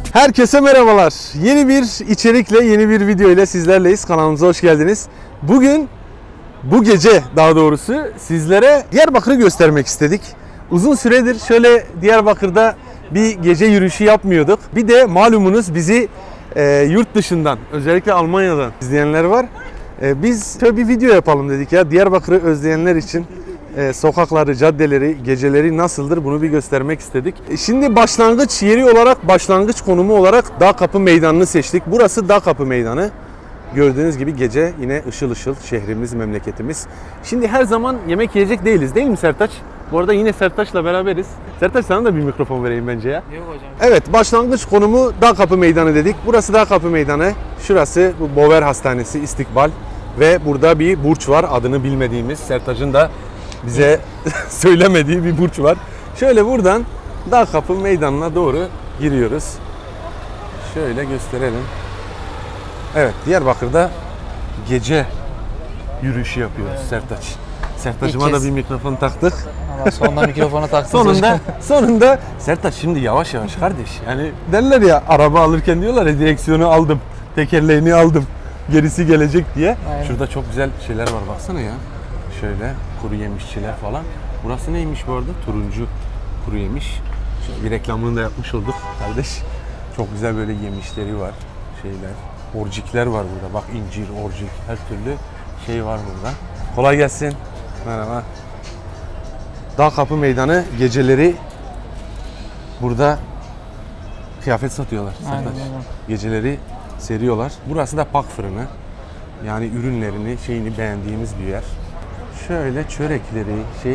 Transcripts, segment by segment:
Herkese merhabalar. Yeni bir içerikle, yeni bir video ile sizlerleyiz. Kanalımıza hoş geldiniz. Bugün, bu gece daha doğrusu sizlere Diyarbakır'ı göstermek istedik. Uzun süredir şöyle Diyarbakır'da bir gece yürüyüşü yapmıyorduk. Bir de malumunuz bizi yurt dışından, özellikle Almanya'dan izleyenler var. Biz şöyle bir video yapalım dedik ya. Diyarbakır'ı özleyenler için sokakları, caddeleri, geceleri nasıldır bunu bir göstermek istedik. Şimdi başlangıç yeri olarak, başlangıç konumu olarak Dağkapı Meydanı'nı seçtik. Burası Dağkapı Meydanı. Gördüğünüz gibi gece yine ışıl ışıl şehrimiz, memleketimiz. Şimdi her zaman yemek yiyecek değiliz değil mi Sertaç? Bu arada yine Sertaç'la beraberiz. Sertaç sana da bir mikrofon vereyim bence ya. Yok hocam. Evet, başlangıç konumu Dağkapı Meydanı dedik. Burası Dağkapı Meydanı. Şurası bu Bover Hastanesi, İstikbal. Ve burada bir burç var, adını bilmediğimiz, Sertaç'ın da bize söylemediği bir burç var. Şöyle buradan Dağkapı Meydanı'na doğru giriyoruz. Şöyle gösterelim. Evet, Diyarbakır'da gece yürüyüşü yapıyoruz, evet. Sertaç. Sertaç'ıma da bir mikrofon taktık. Ama sonunda mikrofonu taktınız. sonunda Sertaç şimdi yavaş yavaş kardeş. Yani derler ya, araba alırken diyorlar ya, direksiyonu aldım, tekerleğini aldım, gerisi gelecek diye. Aynen. Şurada çok güzel şeyler var, baksana ya. Şöyle kuru yemişçiler falan. Burası neymiş bu arada? Turuncu kuru yemiş. Şöyle bir reklamını da yapmış olduk kardeş. Çok güzel böyle yemişleri var, şeyler. Orcikler var burada. Bak, incir, orcik, her türlü şey var burada. Kolay gelsin. Merhaba. Dağkapı Meydanı geceleri burada kıyafet satıyorlar. Aynen. Geceleri seriyorlar. Burası da pak fırını. Yani ürünlerini, beğendiğimiz bir yer. Şöyle çörekleri,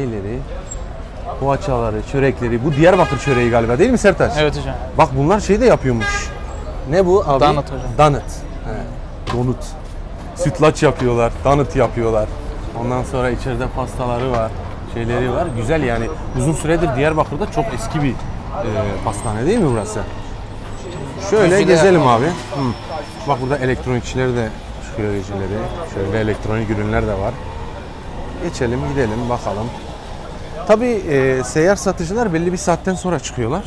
poğaçaları, çörekleri. Bu Diyarbakır çöreği galiba değil mi Sertaç? Evet hocam. Bak, bunlar de yapıyormuş. Ne bu abi? Donut hocam. Donut. Donut. Sütlaç yapıyorlar, donut yapıyorlar. Ondan sonra içeride pastaları var, şeyleri var. Güzel yani. Uzun süredir Diyarbakır'da çok eski bir pastane değil mi burası? Şöyle gezelim abi. Bak, burada elektronikçileri de çıkıyor, geceleri. Şöyle elektronik ürünler de var. Geçelim, gidelim, bakalım. Tabii seyyar satıcılar belli bir saatten sonra çıkıyorlar.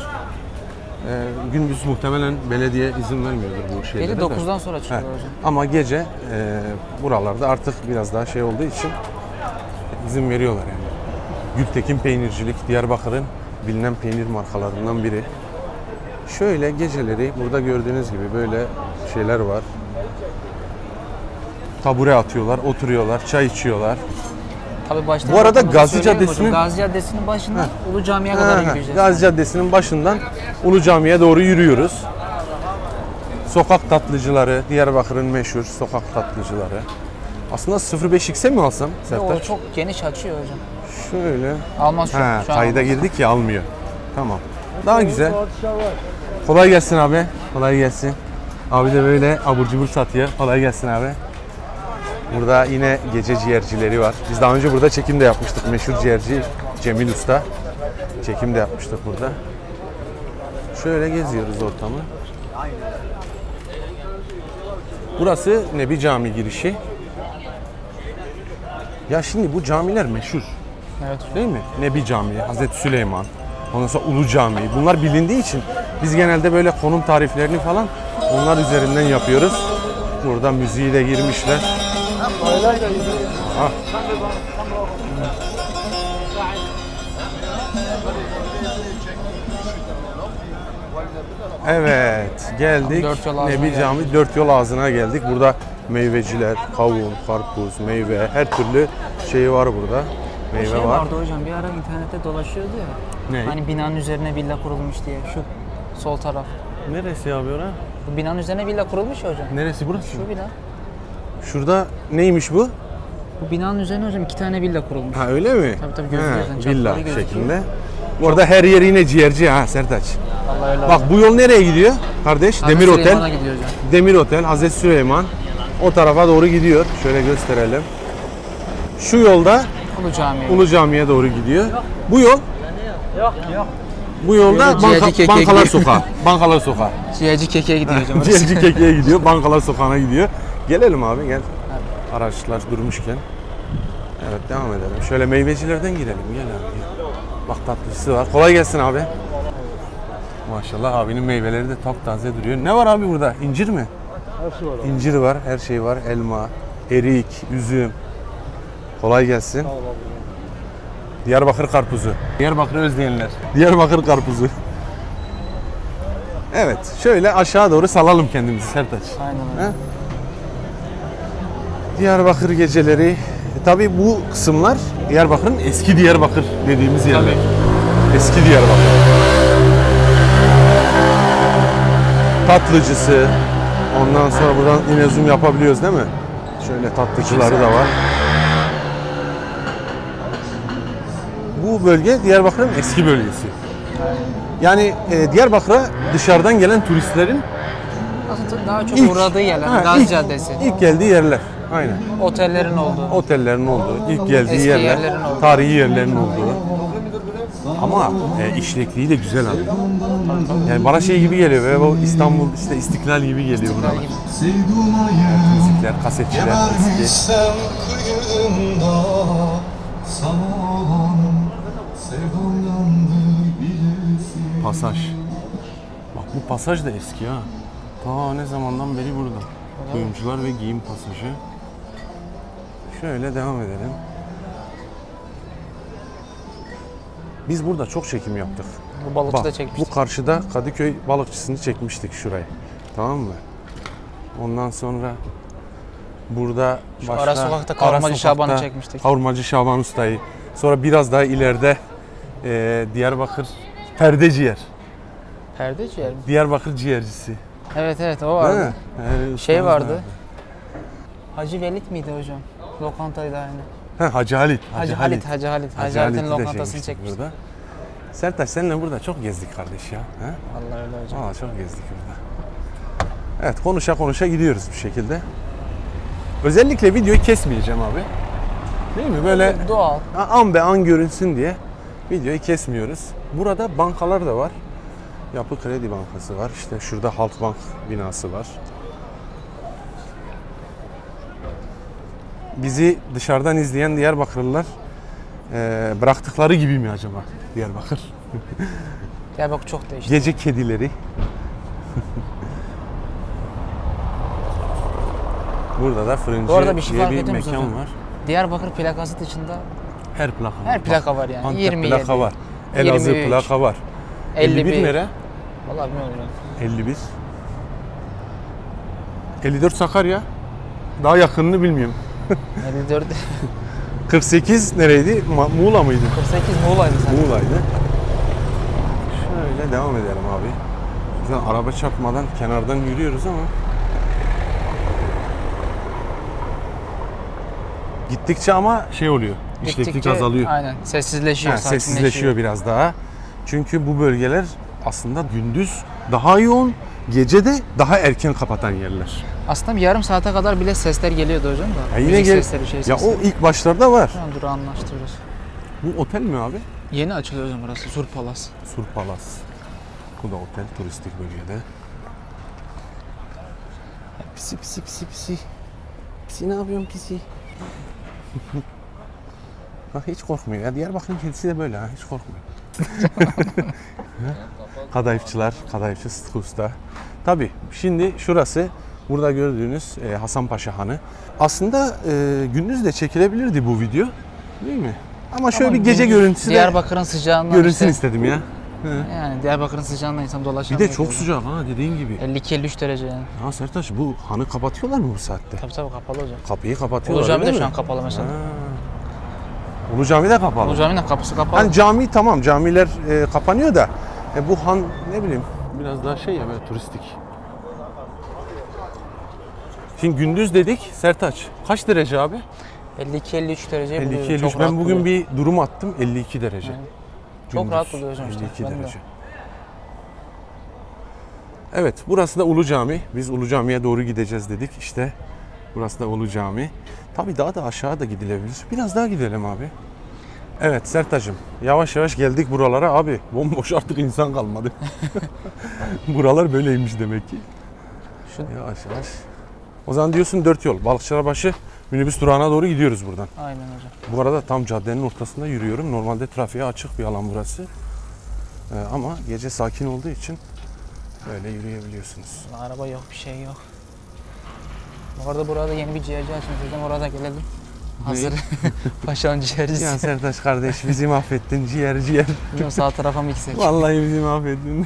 Gündüz muhtemelen belediye izin vermiyordur bu şeylere. Gece 9'dan sonra çıkıyor hocam. Ama gece buralarda artık biraz daha şey olduğu için izin veriyorlar yani. Gültekin Peynircilik, Diyarbakır'ın bilinen peynir markalarından biri. Şöyle geceleri burada gördüğünüz gibi böyle şeyler var. Tabure atıyorlar, oturuyorlar, çay içiyorlar. Tabii başta bu arada Gazi Caddesi'nin başından Ulu Cami'ye kadar yürüyeceğiz. Gazi Caddesi'nin başından Ulu Cami'ye doğru yürüyoruz. Sokak tatlıcıları, Diyarbakır'ın meşhur sokak tatlıcıları. Aslında 05X'e mi alsam Sertaç? O çok geniş açıyor hocam. Şöyle. Almaz şu an. Kayda girdik ya, almıyor. Tamam. Daha güzel. Kolay gelsin abi. Kolay gelsin. Abi de böyle abur cubur satıyor. Kolay gelsin abi. Burada yine gece ciğercileri var. Biz daha önce burada çekim de yapmıştık. Meşhur ciğerci Cemil Usta. Çekim de yapmıştık burada. Şöyle geziyoruz ortamı. Burası Nebi Camii girişi. Ya şimdi bu camiler meşhur. Evet. Değil mi? Nebi Camii, Hazreti Süleyman, ondan sonra Ulu Camii. Bunlar bilindiği için biz genelde böyle konum tariflerini falan onlar üzerinden yapıyoruz. Burada müziği de girmişler. Ha. Evet, geldik. Nebi Camii, dört yol ağzına geldik. Burada meyveciler, kavun, karpuz, meyve, her türlü şey var burada. Meyve var. Vardı hocam, bir ara internette dolaşıyordu ya. Ne? Hani binanın üzerine villa kurulmuş diye, şu sol taraf. Neresi abi ora? Bu binanın üzerine villa kurulmuş ya hocam. Neresi burası? Şu bina. Şurada neymiş bu? Bu binanın üzerine hocam 2 tane villa kurulmuş. Ha, öyle mi? Tabii gözüküyor. Villa şeklinde. Bu arada her yer yine ciğerci ha Sertaç. Allah öyle. Bak, bu yol nereye gidiyor kardeş? Hazreti Demir Otel. Süleyman'a gidiyor hocam. Demir Otel, Hazreti Süleyman. O tarafa doğru gidiyor. Şöyle gösterelim. Şu yolda Ulu Cami'ye. Ulu Cami'ye doğru gidiyor. Bu yol? Yok. Bu yolda Bankalar Sokağı. Bankalar Sokağı. Ciğerci Keke'ye gidiyor hocam. Ciğerci Keke'ye gidiyor. Bankalar Sokağı'na gidiyor. Gelelim abi, gel. Araçlar durmuşken. Evet, devam edelim. Şöyle meyvecilerden girelim. Gel abi, gel. Bak, tatlısı var. Kolay gelsin abi. Maşallah abinin meyveleri de taptaze duruyor. Ne var abi burada? İncir mi? Her şey var abi. İncir var, her şey var. Elma, erik, üzüm. Kolay gelsin. Sağ ol abi. Diyarbakır karpuzu. Diyarbakır'ı özleyenler. Diyarbakır karpuzu. Evet, şöyle aşağı doğru salalım kendimizi Sertaç. Aynen öyle. He? Diyarbakır geceleri. Tabii bu kısımlar Diyarbakır'ın eski Diyarbakır dediğimiz yerler. Eski Diyarbakır. Tatlıcısı. Ondan sonra buradan yine zoom yapabiliyoruz değil mi? Şöyle tatlıcıları da var. Bu bölge Diyarbakır'ın eski bölgesi. Yani Diyarbakır'a dışarıdan gelen turistlerin Aslında daha çok uğradığı yerler. Gazi Caddesi. İlk geldiği yerler. Aynen. Otellerin olduğu. Otellerin olduğu, ilk geldiği Eski yerler, yerlerin olduğu. tarihi yerlerin olduğu. Ama işlekliği de güzel abi. Yani bana şey gibi geliyor ve o İstanbul işte İstiklal gibi geliyor buralar. Müzikler, kasetçiler eski. Pasaj. Bak bu pasaj da eski ha. Ta ne zamandan beri burada. Kuyumcular ve giyim pasajı. Şöyle devam edelim. Biz burada çok çekim yaptık. Bu balıkçı Bak da çekmiştik. bu karşıda Kadıköy balıkçısını çekmiştik şurayı. Tamam mı? Ondan sonra burada başka Ara sokakta Kavurmacı Şaban'ı sokakta çekmiştik. Kavurmacı Şaban Usta'yı. Sonra biraz daha ileride Diyarbakır perdeciğer. Perdeci yer mi? Diyarbakır ciğercisi. Evet evet o Değil vardı. mi? Evet, Şey ustamız vardı. Hacı Velit miydi hocam? Lokantaydı aynı. Hacı Halit. Hacı Halit'in Halit'i lokantasını de çekmiştik. çekmiştik burada. Sertaç seninle burada çok gezdik kardeş ya. He? Vallahi öyle hocam. Valla çok gezdik burada. Evet konuşa konuşa gidiyoruz bu şekilde. Özellikle videoyu kesmeyeceğim abi. Değil mi? Böyle Doğal. an be an görünsün diye videoyu kesmiyoruz. Burada bankalar da var. Yapı Kredi Bankası var. İşte şurada Halkbank binası var. Bizi dışarıdan izleyen Diyarbakırlılar bıraktıkları gibi mi acaba Diyarbakır? Diyarbakır çok değişti. Gece kedileri. Burada da fırıncı Bu arada bir şey diye fark bir ettin mi mekan hocam? var. Diyarbakır plakası dışında Her plaka var. her plaka var yani. Antep 27, plaka var. Elazığ 23, plaka var. 51 nere? Vallahi bilmiyorum hocam. 51. 54 Sakarya. Daha yakınını bilmiyorum. 54. 48 nereydi? Muğla mıydı? 48 Muğla'ydı sanki. Muğla'ydı. Şöyle devam edelim abi. Güzel araba çarpmadan kenardan yürüyoruz ama gittikçe ama şey oluyor. İşleklik Gittikçe azalıyor. Aynen. Sessizleşiyor, Sessizleşiyor biraz daha. Çünkü bu bölgeler aslında gündüz daha yoğun, gece de daha erken kapatan yerler. Aslında bir yarım saate kadar bile sesler geliyordu hocam da. Ya yine Müzik gel. sesleri, şey Ya sesleri. o ilk başlarda var. Şu an durağı anlaştırıyoruz. Bu otel mi abi? Yeni açılıyor hocam burası. Sur Palas. Sur Palas. Bu da otel turistik bölgede. Pisi pisi pisi pisi. Pisi ne yapıyorsun pisi? Ha, hiç korkmuyor. Ya Diyarbakır'ın kedisi de böyle ha. Hiç korkmuyor. Kadayıfçılar, kadayıfçı Sıtkı Usta. Tabii şimdi şurası burada gördüğünüz Hasanpaşa Hanı. Aslında gündüz de çekilebilirdi bu video. Değil mi? Ama şöyle bir gece görüntüsü de Diyarbakır'ın sıcağından görünsün işte, istedim ya. yani Diyarbakır'ın sıcağından insan Bir dolaşamıyor. de çok sıcak ha dediğin gibi. 52-53 derece yani. Ha Sertaç bu hanı kapatıyorlar mı bu saatte? Tabii kapalı hocam. Kapıyı kapatıyorlar Ulu Cami de öyle şu mi? an kapalı mesela. Ha. Ulu Cami de kapalı. Ulu Cami'nin kapısı kapalı. Hani cami tamam camiler kapanıyor da bu han ne bileyim biraz daha şey ya böyle turistik. Şimdi gündüz dedik Sertaç. Kaç derece abi? 52-53 dereceyi buluyor. 52 Çok 53. rahat Ben bugün buluyor. bir durum attım 52 derece. Yani. Çok Gündüz, rahat buluyor hocam işte. 52 Ben de. derece. Evet burası da Ulu Cami. Biz Ulu Cami'ye doğru gideceğiz dedik. İşte burası da Ulu Cami. Tabii daha da aşağı da gidilebilir. Biraz daha gidelim abi. Evet Sertaç'ım yavaş yavaş geldik buralara abi. Bomboş artık insan kalmadı. Buralar böyleymiş demek ki. Yavaş yavaş. O zaman diyorsun 4 yol. Balıkçılarbaşı minibüs durağına doğru gidiyoruz buradan. Aynen hocam. Bu arada tam caddenin ortasında yürüyorum. Normalde trafiğe açık bir alan burası. Ama gece sakin olduğu için böyle yürüyebiliyorsunuz. Araba yok, bir şey yok. Bu arada burada yeni bir ciğerci açmış hocam, orada gelelim. Hazır Paşa'nın ciğercisi. Ya Sertaç kardeş bizi mahvettin ciğer. Hocam sağ tarafa mı gitsek? Vallahi bizi mahvettin.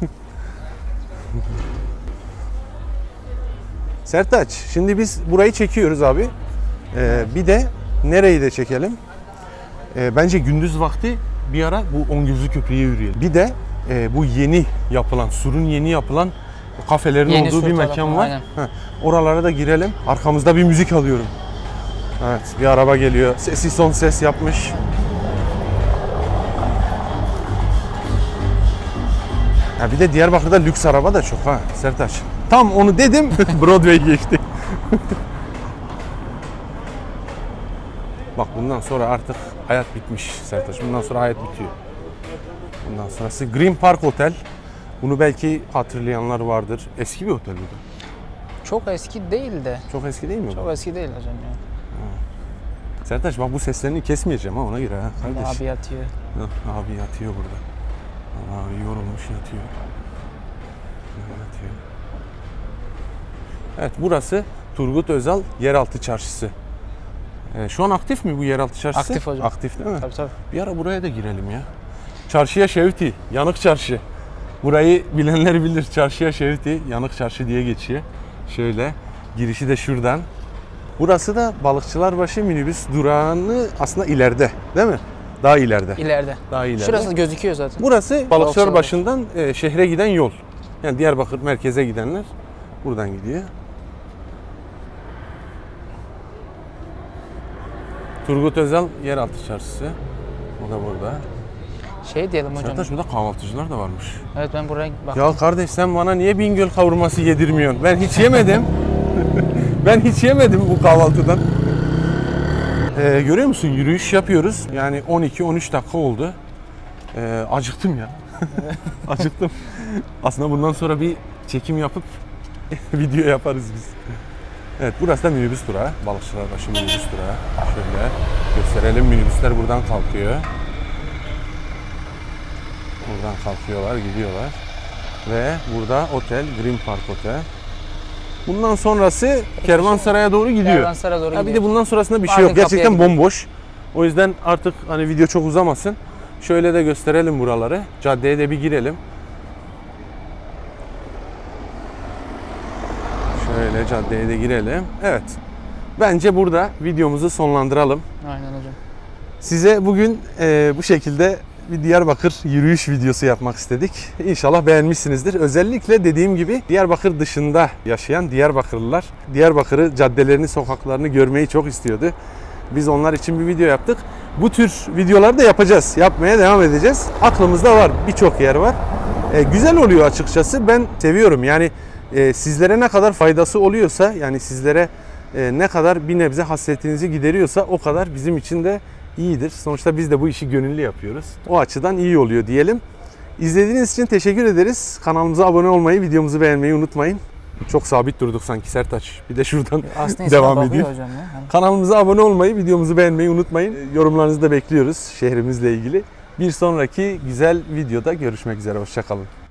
Sertaç, şimdi biz burayı çekiyoruz abi. Bir de nereyi de çekelim? Bence gündüz vakti bir ara bu Ongözlü Köprü'ye yürüyelim. Bir de bu yeni yapılan, Sur'un yeni yapılan kafelerin Yeni olduğu Sur bir mekan tarafına, var. aynen. Oralara da girelim. Arkamızda bir müzik alıyorum. Evet, bir araba geliyor. Sesi son ses yapmış. Ya bir de Diyarbakır'da lüks araba da çok ha Sertaç. Tam onu dedim, Broadway geçti. Bak bundan sonra artık hayat bitmiş Sertaç. Bundan sonra hayat bitiyor. Bundan sonrası Green Park Otel. Bunu belki hatırlayanlar vardır. Eski bir otel bu da. Çok eski değil de. Çok eski değil mi bu? Çok eski değil hocam ya. Sertaç bak bu seslerini kesmeyeceğim ha ona göre ha kardeş. Abi yatıyor. Abi yatıyor burada. Abi yorulmuş yatıyor. Yatıyor. Evet burası Turgut Özal Yeraltı Çarşısı. Şu an aktif mi bu yeraltı çarşısı? Aktif hocam. Aktif değil mi? Tabii. Bir ara buraya da girelim ya. Çarşıya Şevti, Yanık Çarşı. Burayı bilenler bilir. Çarşıya Şevti, Yanık Çarşı diye geçiyor. Şöyle, girişi de şuradan. Burası da Balıkçılarbaşı minibüs durağını aslında ileride değil mi? Daha ileride. İleride. Daha ileride. Şurası gözüküyor zaten. Burası Balıkçılarbaşı'ndan şehre giden yol. Yani Diyarbakır merkeze gidenler buradan gidiyor. Turgut Özal Yeraltı Çarşısı. O da burada. Şey diyelim hocam. Sertaç burada kahvaltıcılar da varmış. Evet ben buraya baktım. Ya kardeş sen bana niye Bingöl kavurması yedirmiyorsun? Ben hiç yemedim. Ben hiç yemedim bu kahvaltıdan. Görüyor musun? Yürüyüş yapıyoruz. Yani 12-13 dakika oldu. Acıktım ya. Acıktım. Aslında bundan sonra bir çekim yapıp video yaparız biz. Evet burası da minibüs durağı. Balıkçılarbaşı minibüs durağı. Şöyle gösterelim. Minibüsler buradan kalkıyor. Buradan kalkıyorlar, gidiyorlar. Ve burada otel, Green Park Otel. Bundan sonrası Kervansaray'a doğru gidiyor. Kervansaray'a doğru gidiyor. Bir de bundan sonrasında bir şey Mardin yok. Gerçekten kapıya gidiyor. bomboş. O yüzden artık hani video çok uzamasın. Şöyle de gösterelim buraları. Caddeye de bir girelim. Şöyle caddeye de girelim. Evet. Bence burada videomuzu sonlandıralım. Aynen hocam. Size bugün bu şekilde bir Diyarbakır yürüyüş videosu yapmak istedik. İnşallah beğenmişsinizdir. Özellikle dediğim gibi Diyarbakır dışında yaşayan Diyarbakırlılar Diyarbakır'ı, caddelerini, sokaklarını görmeyi çok istiyordu. Biz onlar için bir video yaptık. Bu tür videoları da yapacağız. Yapmaya devam edeceğiz. Aklımızda var. Birçok yer var. Güzel oluyor açıkçası. Ben seviyorum. Yani sizlere ne kadar faydası oluyorsa, yani sizlere ne kadar bir nebze hasretinizi gideriyorsa o kadar bizim için de iyidir. Sonuçta biz de bu işi gönüllü yapıyoruz. O açıdan iyi oluyor diyelim. İzlediğiniz için teşekkür ederiz. Kanalımıza abone olmayı, videomuzu beğenmeyi unutmayın. Çok sabit durduk sanki Sertaç. Bir de şuradan devam edeyim. Hocam ya. Kanalımıza abone olmayı, videomuzu beğenmeyi unutmayın. Yorumlarınızı da bekliyoruz şehrimizle ilgili. Bir sonraki güzel videoda görüşmek üzere. Hoşça kalın.